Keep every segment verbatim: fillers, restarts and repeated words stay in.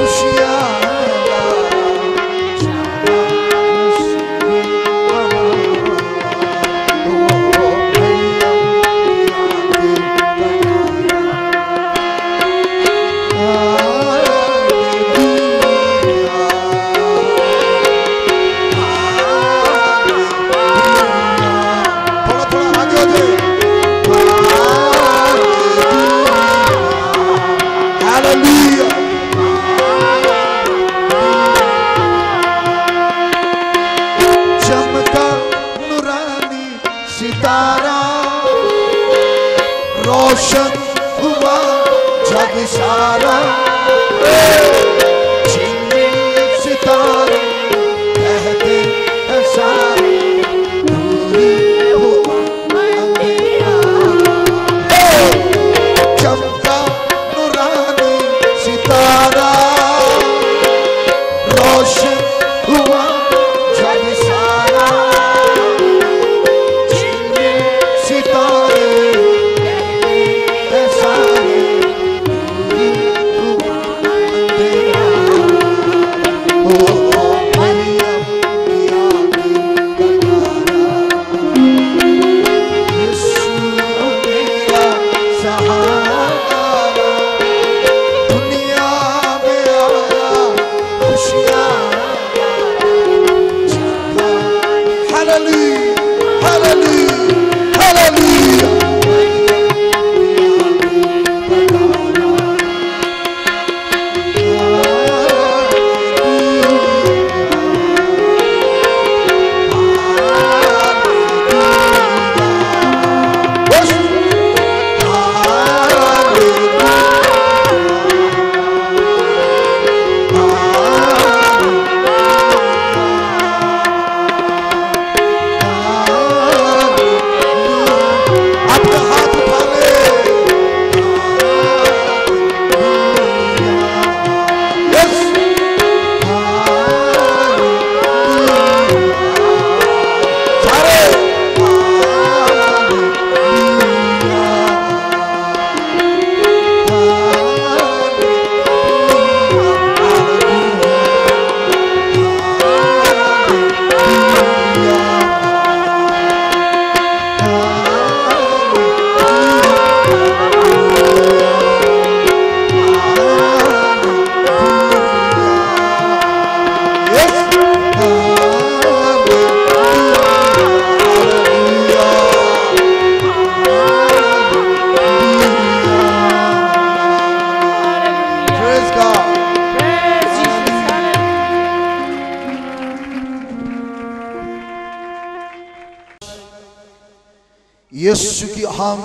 यीशु की हम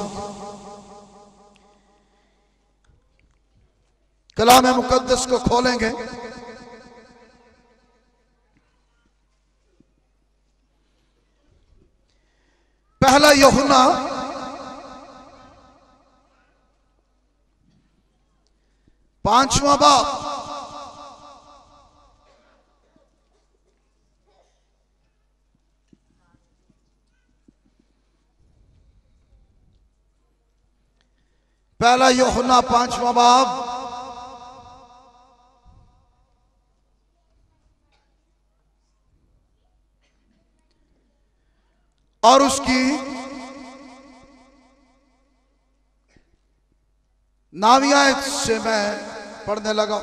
कलाम मुकद्दस को खोलेंगे। पहला यूहन्ना पांचवा बाब पहला यूहन्ना पांचवा बाब और उसकी नावीं आयत से मैं पढ़ने लगा।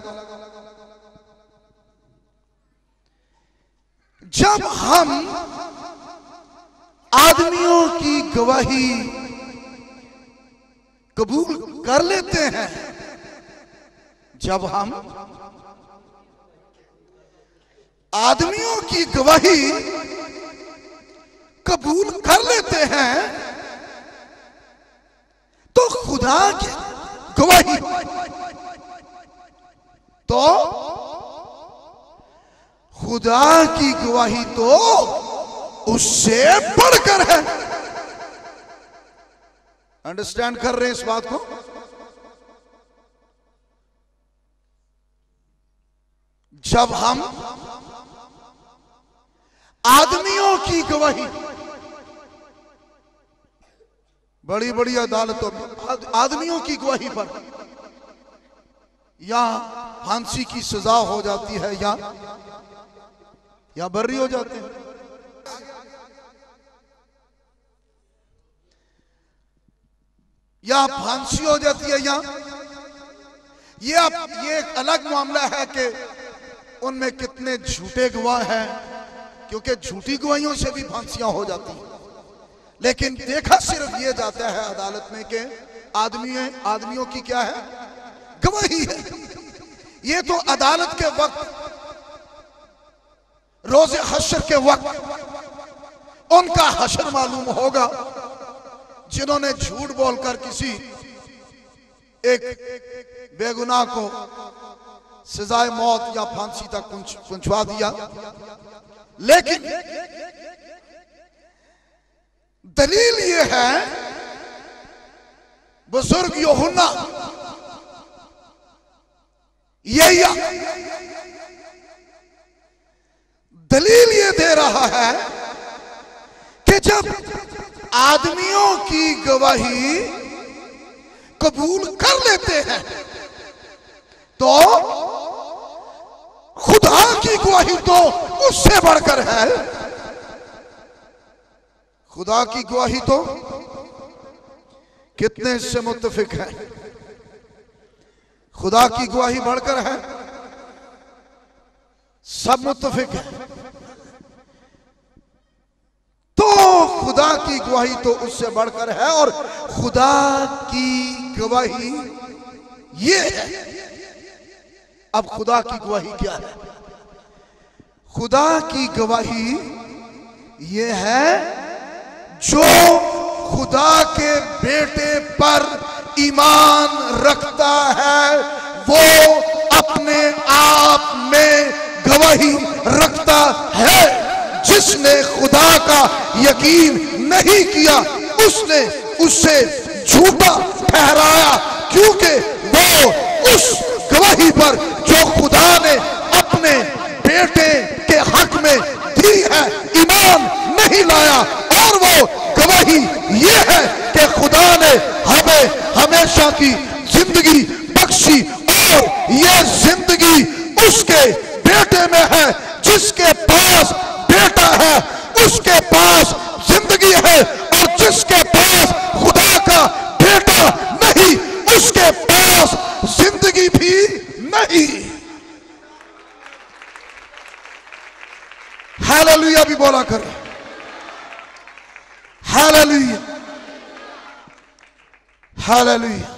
जब हम आदमियों की गवाही कबूल कर लेते हैं, जब हम आदमियों की गवाही कबूल कर लेते हैं तो खुदा की गवाही तो खुदा की गवाही तो उससे बढ़कर है। अंडरस्टैंड कर रहे हैं इस बात को? जब हम आदमियों की गवाही, बड़ी बड़ी अदालतों में आदमियों की गवाही पर या फांसी की सजा हो जाती है या या बर्री हो जाते हैं। या फांसी हो जाती है या ये अब ये एक अलग मामला है कि उनमें कितने झूठे गवाह हैं, क्योंकि झूठी गवाहियों से भी फांसियां हो जाती हैं। लेकिन देखा सिर्फ ये जाता है अदालत में कि आदमी है, आदमियों की क्या है, गवाही है। ये तो अदालत के वक्त, रोज़े हश्र के वक्त उनका हश्र मालूम होगा, जिन्होंने झूठ बोलकर किसी एक बेगुनाह को सजाए मौत या फांसी तक पहुंचवा दिया। लेकिन दलील ये है, बुजुर्ग यूहन्ना यही दलील ये दे रहा है कि जब आदमियों की गवाही कबूल कर लेते हैं तो खुदा की गवाही तो उससे बढ़कर है। खुदा की गवाही तो कितने इससे मुत्तफिक है, खुदा की गवाही बढ़कर है, सब मुत्तफिक है। तो खुदा की गवाही तो उससे बढ़कर है, और खुदा की गवाही ये है। अब खुदा की गवाही क्या है? खुदा की गवाही ये है, जो खुदा के बेटे पर ईमान रखता है वो अपने आप में गवाही रखता है। जिसने खुदा का यकीन नहीं किया उसने उससे झूठा ठहराया, क्योंकि वो उस गवाही पर जो खुदा ने अपने बेटे के हक में दी है ईमान नहीं लाया। और वो गवाही ये है कि खुदा ने हमें हमेशा की जिंदगी बख्शी, और ये जिंदगी उसके बेटे में है। जिसके पास बेटा है उसके पास जिंदगी है, और जिसके पास खुदा का बेटा नहीं उसके पास जिंदगी भी नहीं। हालेलुया भी बोला कर, हालेलुया, हालेलुया।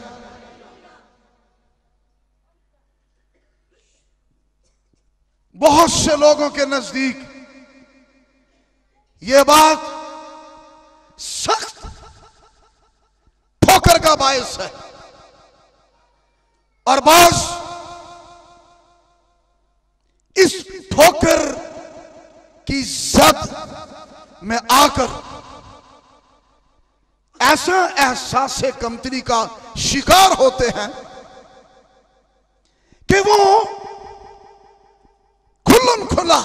बहुत से लोगों के नजदीक यह बात सख्त ठोकर का बायस है, और बास इस ठोकर की जद में आकर ऐसा एहसास कमतरी का शिकार होते हैं कि वो खुल्लम खुला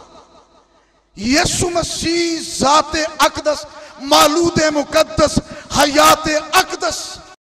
यीशु मसीह जाते अकदस, मालूद मुकद्दस, हयात अकदस